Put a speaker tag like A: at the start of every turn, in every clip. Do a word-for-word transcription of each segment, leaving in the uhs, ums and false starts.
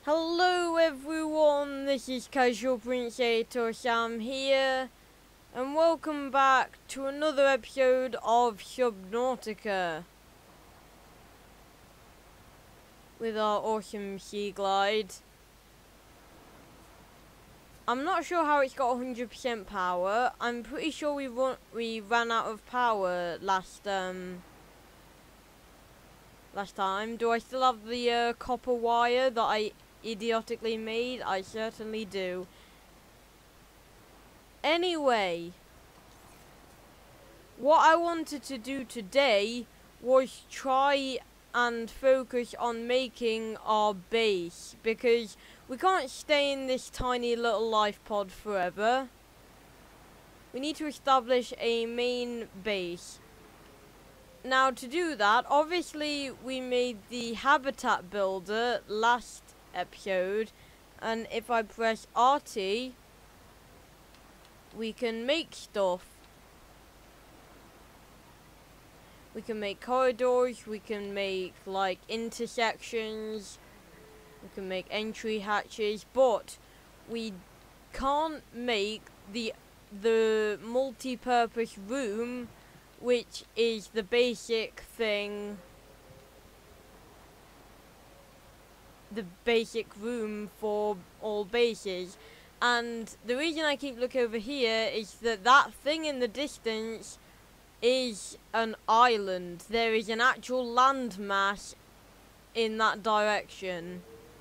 A: Hello everyone, this is Casual Prince Eightor Sam here, and welcome back to another episode of Subnautica with our awesome sea glide. I'm not sure how it's got one hundred percent power. I'm pretty sure we run we ran out of power last um last time. Do I still have the uh, copper wire that I idiotically made? I certainly do. Anyway, what I wanted to do today was try and focus on making our base, because we can't stay in this tiny little life pod forever. We need to establish a main base. Now, to do that, obviously we made the habitat builder last episode, and if I press R T we can make stuff. We can make corridors, we can make like intersections, we can make entry hatches, but we can't make the the multi-purpose room, which is the basic thing, the basic room for all bases. And the reason I keep looking over here is that that thing in the distance is an island. There is an actual landmass in that direction,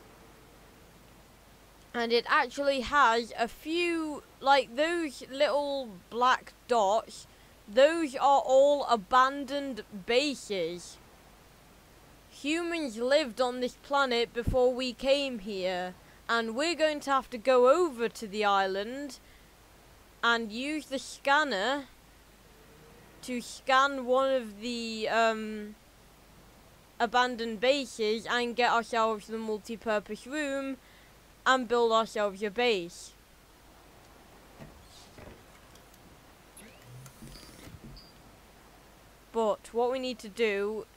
A: and it actually has a few, like those little black dots, those are all abandoned bases. Humans lived on this planet before we came here, and we're going to have to go over to the island and use the scanner to scan one of the um, abandoned bases and get ourselves the multi-purpose room and build ourselves a base. But what we need to do,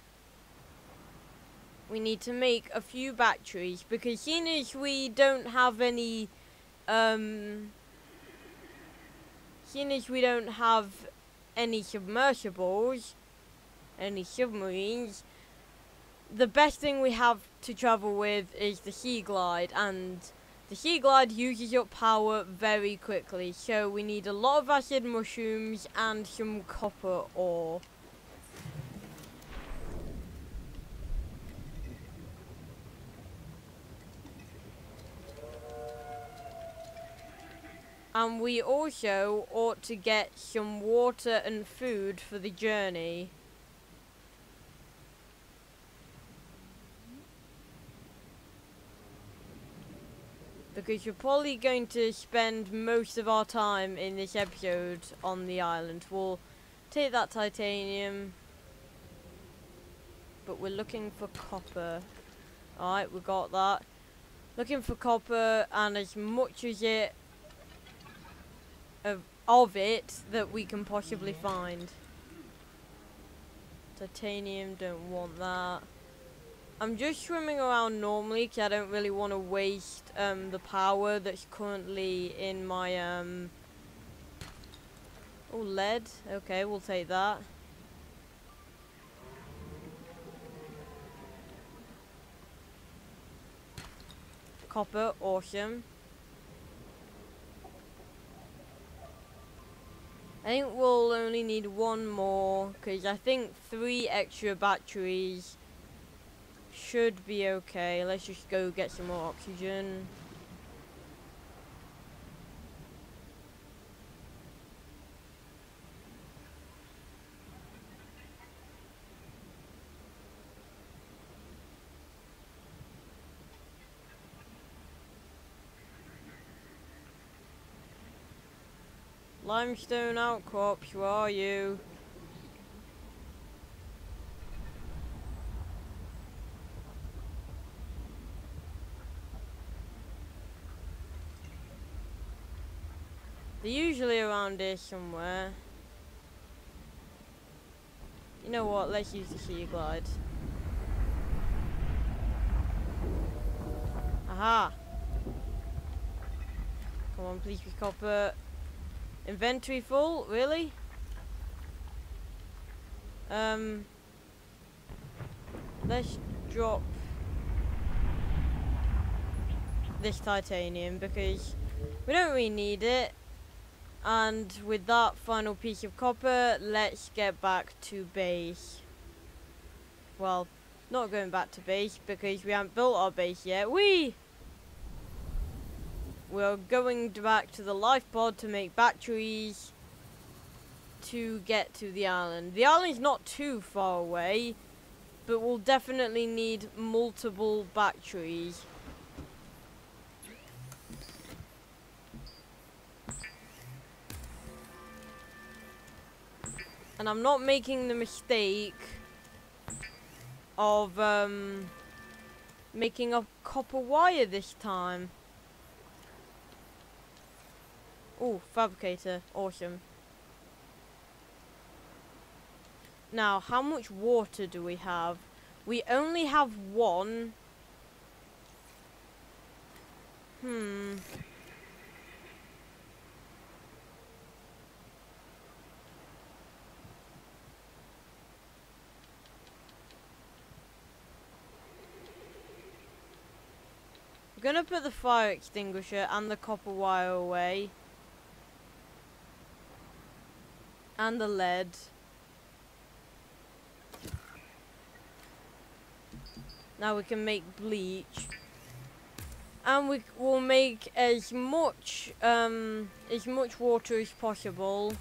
A: we need to make a few batteries, because seeing as we don't have any, um, seeing as we don't have any submersibles, any submarines, the best thing we have to travel with is the sea glide, and the sea glide uses up power very quickly, so we need a lot of acid mushrooms and some copper ore. And we also ought to get some water and food for the journey. Because we're probably going to spend most of our time in this episode on the island. We'll take that titanium, but we're looking for copper. Alright, we got that. Looking for copper, and as much as it Of, of it that we can possibly find. Titanium, don't want that. I'm just swimming around normally because I don't really want to waste um, the power that's currently in my um oh, lead. Okay, we'll take that. Copper, awesome. I think we'll only need one more, because I think three extra batteries should be okay. Let's just go get some more oxygen. Limestone outcrops, where are you? They're usually around here somewhere. You know what, let's use the sea glide. Aha. Come on, please be copper. Inventory full? Really? Um. Let's drop this titanium because we don't really need it. And with that final piece of copper, let's get back to base. Well, not going back to base because we haven't built our base yet. We We're going back to the life pod to make batteries to get to the island. The island's not too far away, but we'll definitely need multiple batteries. And I'm not making the mistake of um, making a copper wire this time. Oh, fabricator. Awesome. Now, how much water do we have? We only have one. Hmm. I'm gonna put the fire extinguisher and the copper wire away. And the lead. Now we can make bleach. And we will make as much um as much water as possible.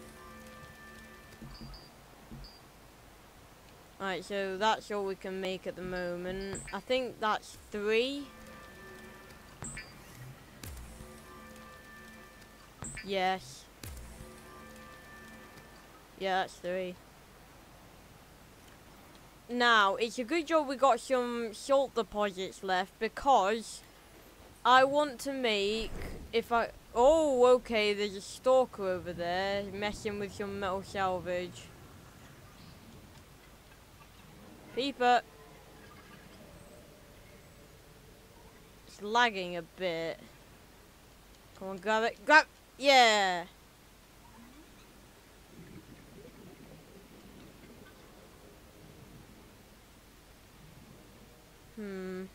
A: Alright, so that's all we can make at the moment. I think that's three. Yes. Yeah, that's three. Now, it's a good job we got some salt deposits left because I want to make, if I, oh, okay, there's a stalker over there messing with some metal salvage. Peeper. It's lagging a bit. Come on, grab it. Grab, yeah. Hmm.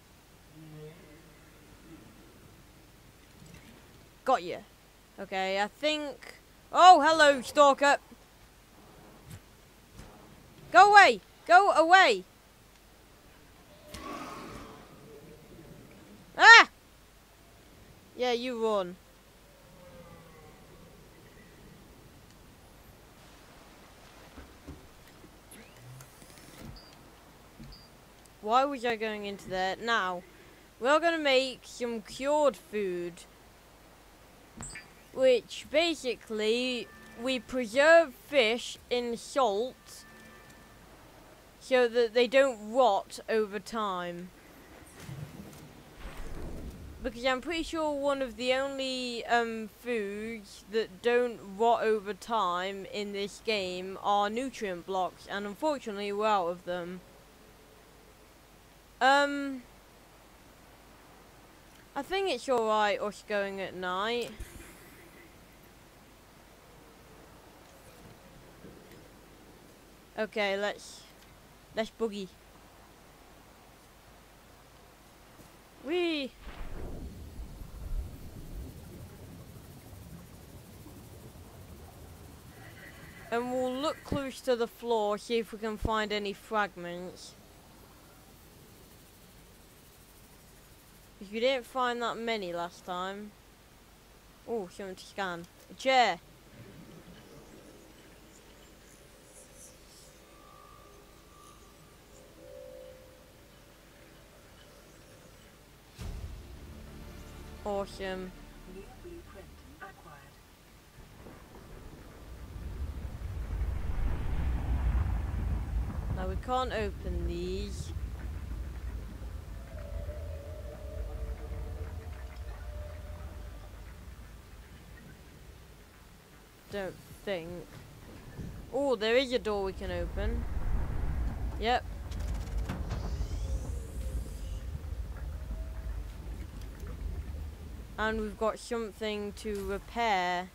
A: Got you. Okay, I think... Oh, hello, stalker. Go away. Go away. Ah! Yeah, you run. Why was I going into there? Now, we're going to make some cured food. Which, basically, we preserve fish in salt so that they don't rot over time. Because I'm pretty sure one of the only um, foods that don't rot over time in this game are nutrient blocks. And unfortunately, we're out of them. Um, I think it's alright us going at night. Okay, let's, let's boogie. Whee! And we'll look close to the floor, see if we can find any fragments. If you didn't find that many last time. Oh, something to scan. A chair. Awesome.
B: New blueprint acquired.
A: Now we can't open these. Don't think. Oh, there is a door we can open. Yep. And we've got something to repair.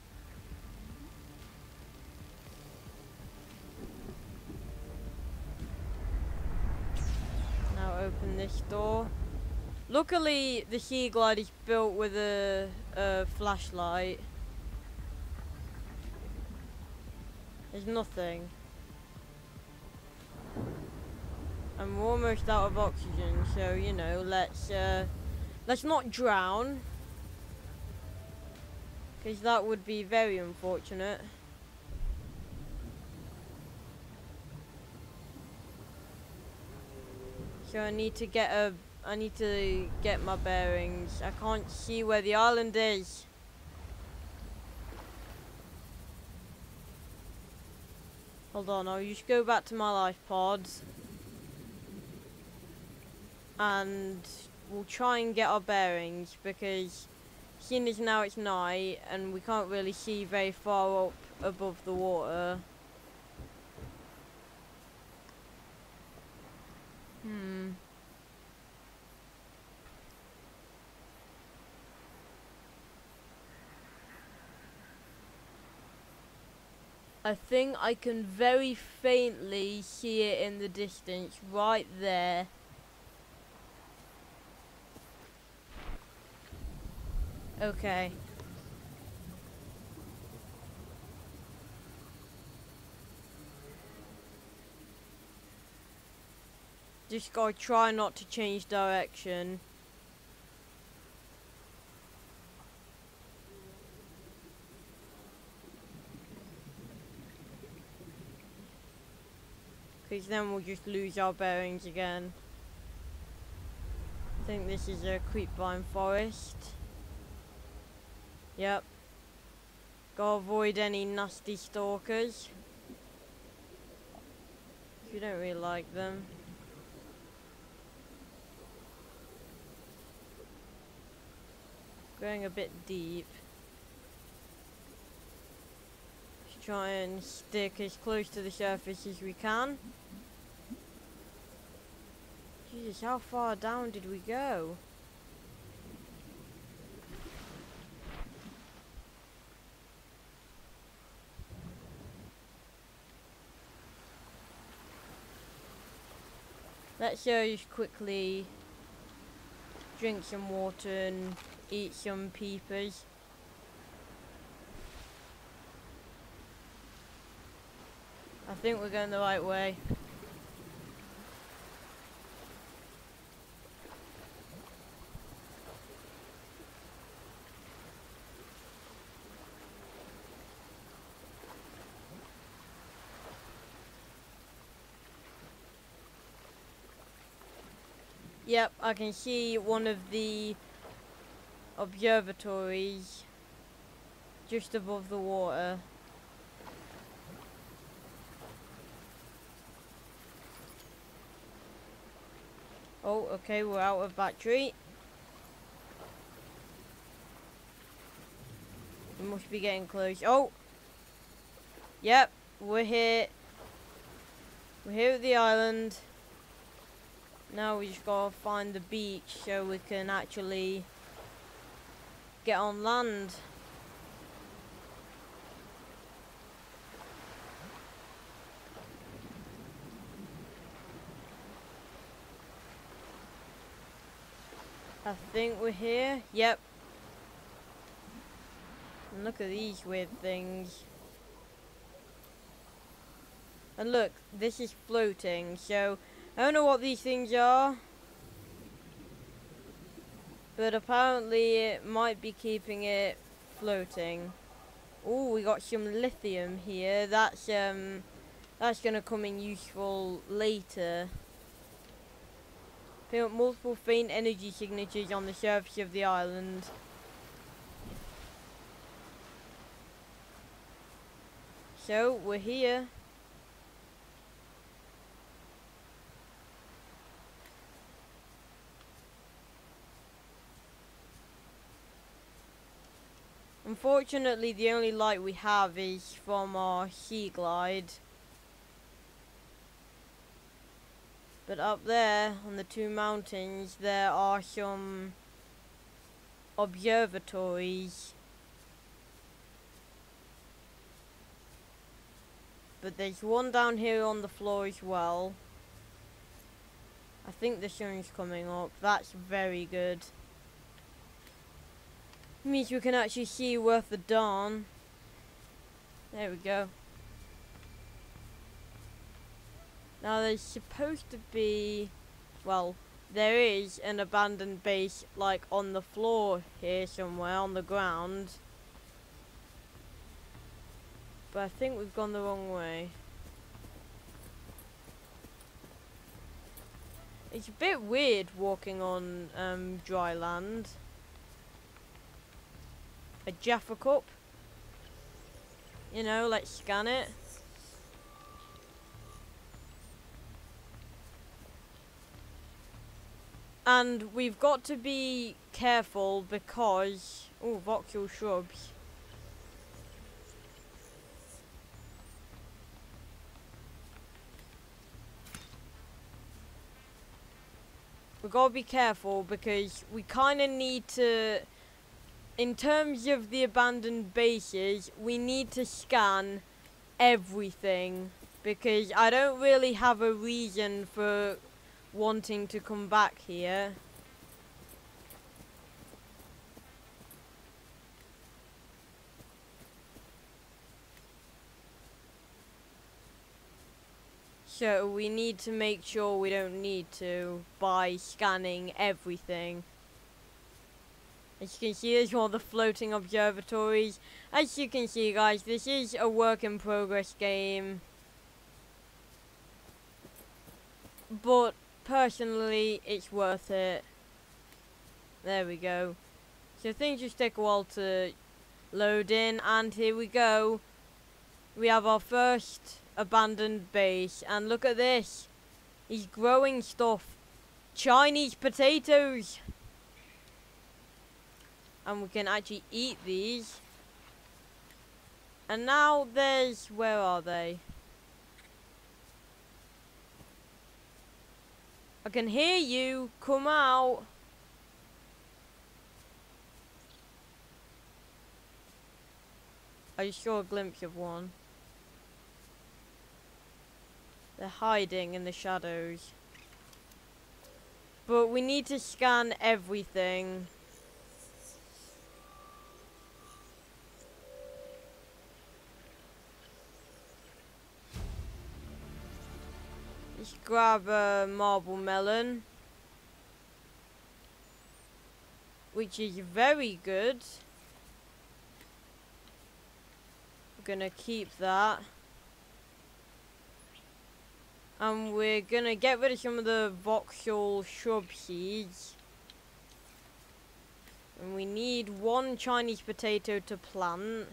A: Now open this door. Luckily, the sea glide is built with a, a flashlight. There's nothing. And we're almost out of oxygen, so you know, let's uh, let's not drown, because that would be very unfortunate. So I need to get a, I need to get my bearings. I can't see where the island is. Hold on, I'll just go back to my life pods. And we'll try and get our bearings, because seeing as now it's night and we can't really see very far up above the water. Hmm. I think I can very faintly see it in the distance, right there. Okay. Just gotta try not to change direction. Because then we'll just lose our bearings again. I think this is a creepvine forest. Yep. Gotta avoid any nasty stalkers. You don't really like them. Going a bit deep. Just try and stick as close to the surface as we can. Jesus, how far down did we go? Let's uh, just quickly drink some water and eat some peepers. I think we're going the right way. Yep, I can see one of the observatories just above the water. Oh, okay, we're out of battery. We must be getting close. Oh! Yep, we're here. We're here at the island. Now we just gotta find the beach so we can actually get on land. I think we're here. Yep. And look at these weird things. And look, this is floating, so I don't know what these things are, but apparently it might be keeping it floating. Oh, we got some lithium here. That's um, that's gonna come in useful later. Found multiple faint energy signatures on the surface of the island. So we're here. Unfortunately, the only light we have is from our sea glide. But up there, on the two mountains, there are some observatories. But there's one down here on the floor as well. I think the sun's coming up. That's very good. Means we can actually see worth the dawn. There we go. Now there's supposed to be, well, there is an abandoned base like on the floor here somewhere on the ground. But I think we've gone the wrong way. It's a bit weird walking on um, dry land. A Jaffa cup. You know, let's scan it. And we've got to be careful because... oh, voxel shrubs. We've got to be careful because we kind of need to... in terms of the abandoned bases, we need to scan everything. Because I don't really have a reason for wanting to come back here. So we need to make sure we don't need to by scanning everything. As you can see, there's all the floating observatories. As you can see, guys, this is a work in progress game. But personally, it's worth it. There we go. So things just take a while to load in, and here we go. We have our first abandoned base, and look at this. He's growing stuff. Chinese potatoes. And we can actually eat these. And now there's, where are they? I can hear you. Come out. I saw a glimpse of one. They're hiding in the shadows. But we need to scan everything. Let's grab a marble melon. Which is very good. We're gonna keep that. And we're gonna get rid of some of the voxel shrub seeds. And we need one Chinese potato to plant.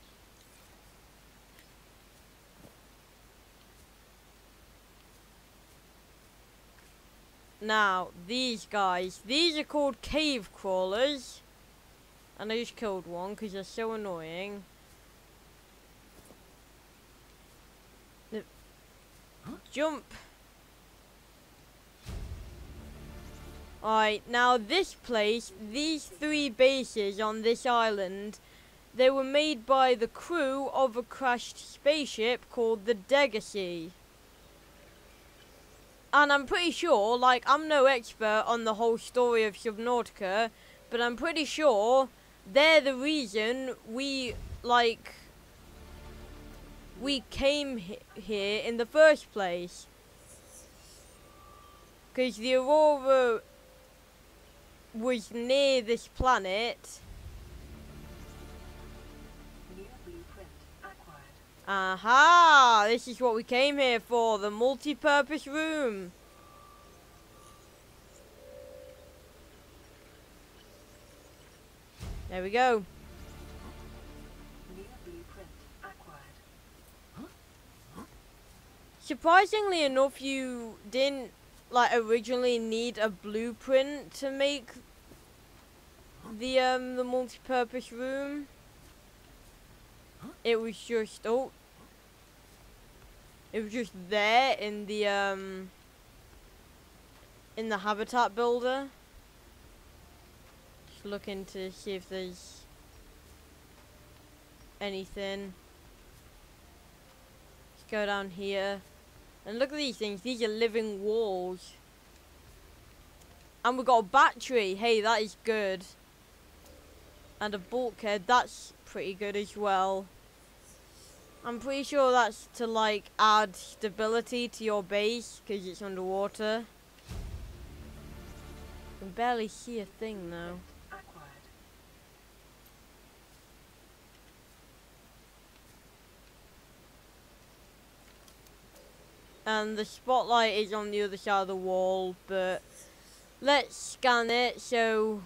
A: Now, these guys, these are called cave crawlers. And I just killed one because they're so annoying. Jump. Alright, now this place, these three bases on this island, they were made by the crew of a crashed spaceship called the Legacy. And I'm pretty sure, like, I'm no expert on the whole story of Subnautica, but I'm pretty sure they're the reason we, like... we came he here in the first place. Because the Aurora was near this planet.
B: New blueprint acquired.
A: Aha! This is what we came here for, the multi-purpose room. There we go. Surprisingly enough, you didn't, like, originally need a blueprint to make the, um, the multi-purpose room. It was just, oh, it was just there in the, um, in the habitat builder. Just looking to see if there's anything. Let's go down here. And look at these things. These are living walls. And we've got a battery. Hey, that is good. And a bulkhead. That's pretty good as well. I'm pretty sure that's to, like, add stability to your base because it's underwater. I can barely see a thing, though. And the spotlight is on the other side of the wall, but let's scan it so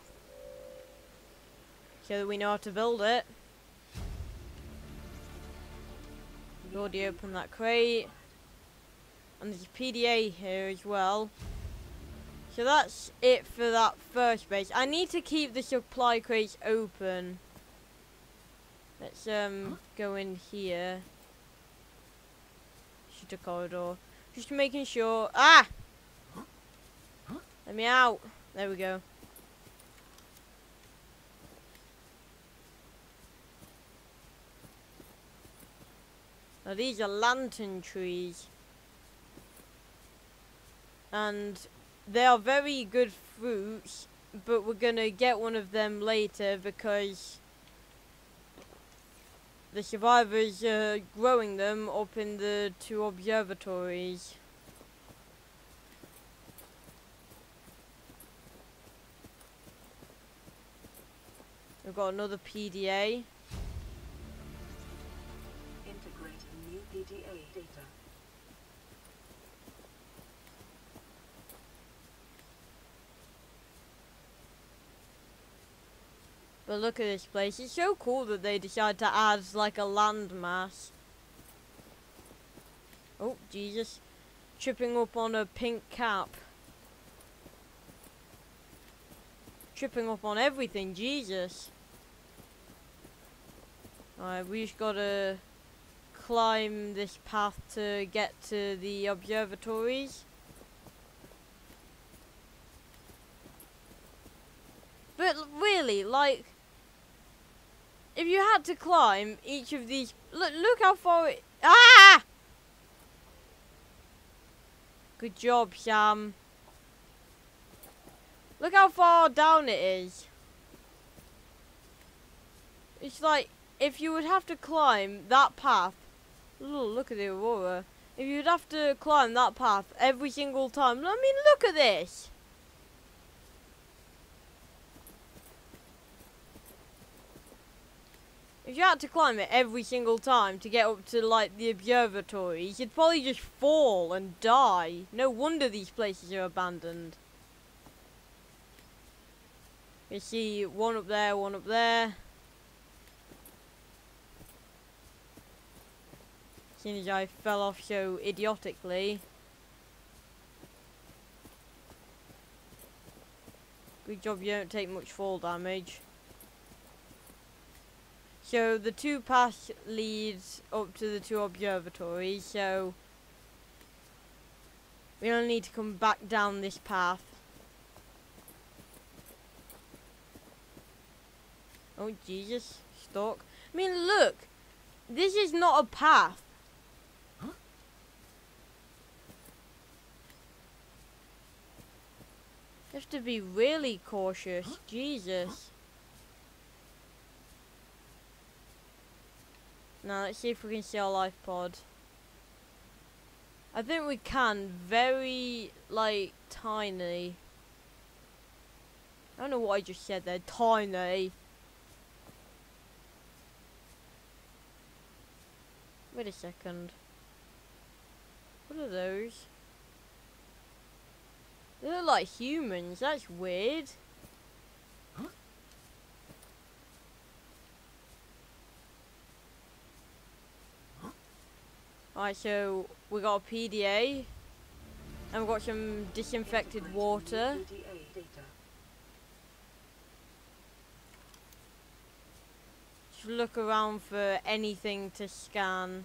A: so that we know how to build it. We've already opened that crate. And there's a P D A here as well. So that's it for that first base. I need to keep the supply crates open. Let's um go in here. Shoot a corridor. Just making sure. Ah! Let me out. There we go. Now these are lantern trees. And they are very good fruits, but we're gonna get one of them later because the survivors are growing them up in the two observatories. We've got another P D A.
B: Integrating new P D A data.
A: But look at this place. It's so cool that they decided to add like a landmass. Oh, Jesus. Tripping up on a pink cap. Tripping up on everything, Jesus. Alright, we just gotta climb this path to get to the observatories. But really, like, if you had to climb each of these, look, look how far it. Ah! Good job, Sam. Look how far down it is. It's like if you would have to climb that path. Ooh, look at the aurora. If you'd have to climb that path every single time. I mean, look at this. If you had to climb it every single time to get up to, like, the observatories, you'd probably just fall and die. No wonder these places are abandoned. You see one up there, one up there. Seeing as I fell off so idiotically. Good job you don't take much fall damage. So the two paths leads up to the two observatories, so we only need to come back down this path. Oh Jesus, stuck. I mean look, this is not a path. Huh? You have to be really cautious, huh? Jesus. Huh? Now let's see if we can see our life pod. I think we can. Very, like, tiny. I don't know what I just said there. Tiny. Wait a second. What are those? They look like humans. That's weird. Alright, so we got a P D A, and we've got some disinfected water. Just look around for anything to scan.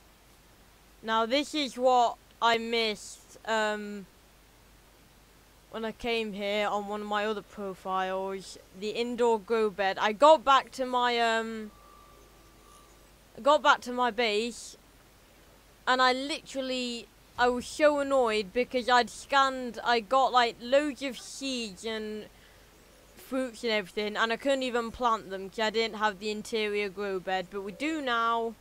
A: Now this is what I missed um, when I came here on one of my other profiles, the indoor grow bed. I got back to my um I got back to my base and I literally I was so annoyed because I'd scanned I got like loads of seeds and fruits and everything and I couldn't even plant them because I didn't have the interior grow bed, but we do now.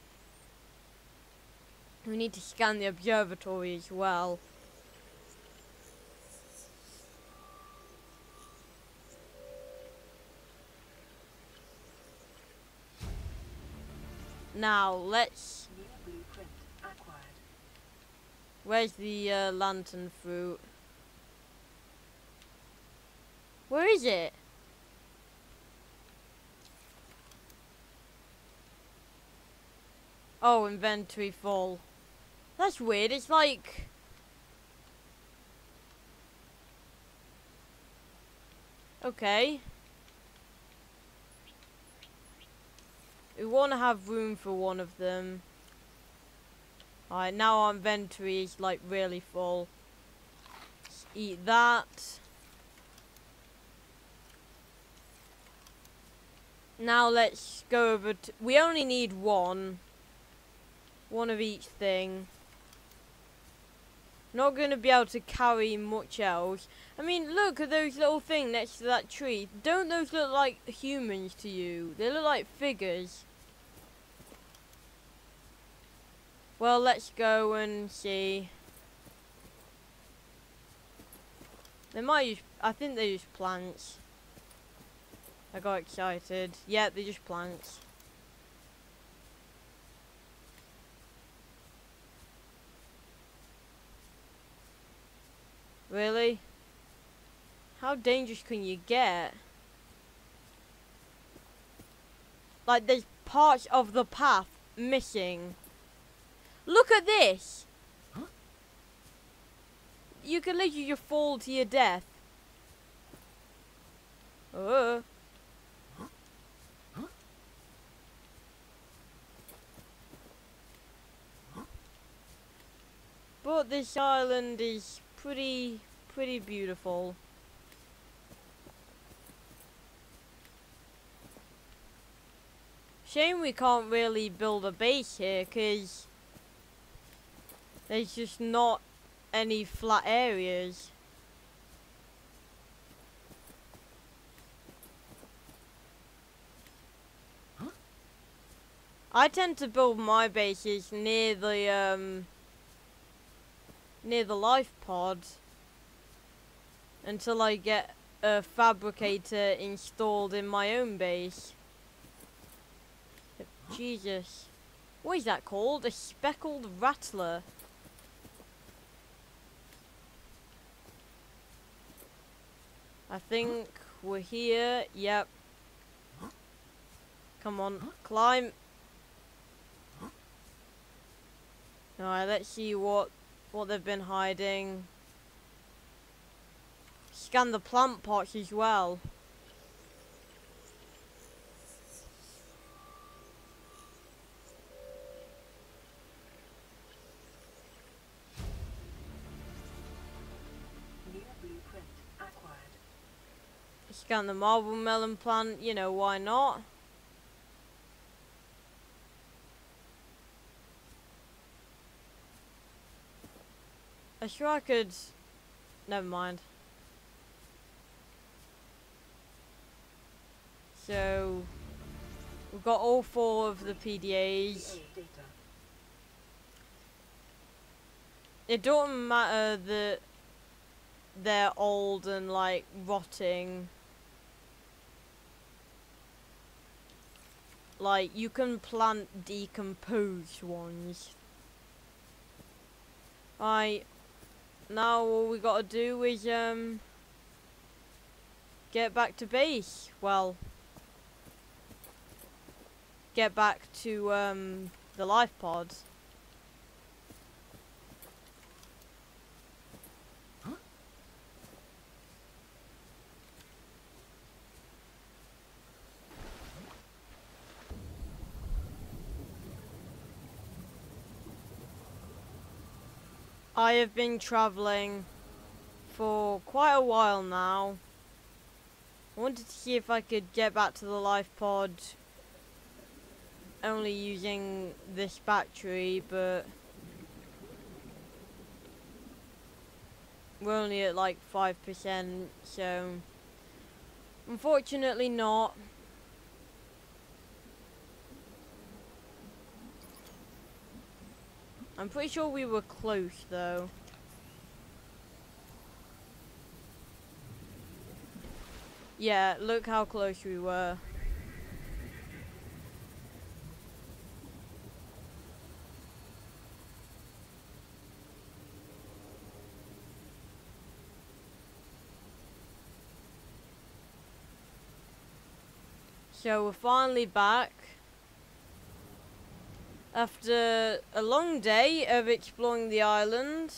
A: We need to scan the observatory as well. Now, let's...
B: New blueprint acquired.
A: Where's the uh, lantern fruit? Where is it? Oh, inventory full. That's weird. It's like... Okay. We want to have room for one of them. Alright, now our inventory is like really full. Let's eat that. Now let's go over to... We only need one. One of each thing. Not going to be able to carry much else. I mean, look at those little things next to that tree. Don't those look like humans to you? They look like figures. Well, let's go and see. They might use... I think they use plants. I got excited. Yeah, they're just plants. Really? How dangerous can you get? Like, there's parts of the path missing. Look at this!
C: Huh?
A: You can literally just fall to your death. Uh.
C: Huh? Huh? Huh?
A: But this island is pretty, pretty beautiful. Shame we can't really build a base here, because there's just not any flat areas.
C: Huh?
A: I tend to build my bases near the um near the life pod until I get a fabricator installed in my own base. Jesus. What is that called? A speckled rattler. I think we're here. Yep. Come on, climb. Alright, let's see what what they've been hiding. Scan the plant pots as well.
B: New blueprint acquired.
A: Scan the marble melon plant, you know, why not? I'm sure I could... Never mind. So... We've got all four of the P D As.
B: D A data.
A: It don't matter that they're old and like rotting. Like, you can plant decomposed ones. Right. Now all we gotta do is um get back to base. Well, get back to um the life pod.
C: Huh?
A: I have been traveling for quite a while now. I wanted to see if I could get back to the life pod only using this battery, but we're only at like five percent, so unfortunately not. I'm pretty sure we were close though. Yeah, look how close we were. So we're finally back. After a long day of exploring the island.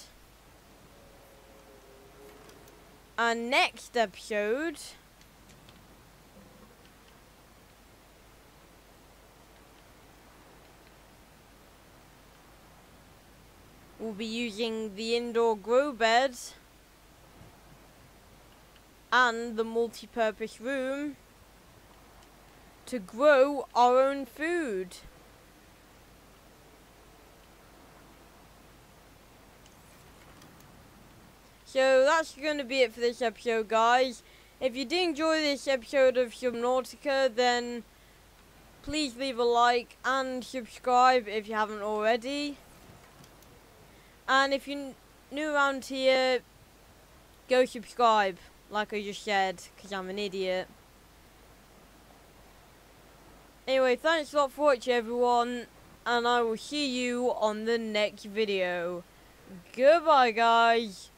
A: And next episode, we'll be using the indoor grow bed and the multi-purpose room to grow our own food. So that's going to be it for this episode, guys. If you did enjoy this episode of Subnautica, then please leave a like and subscribe if you haven't already. And if you're new around here, go subscribe, like I just said, because I'm an idiot. Anyway, thanks a lot for watching, everyone, and I will see you on the next video. Goodbye, guys.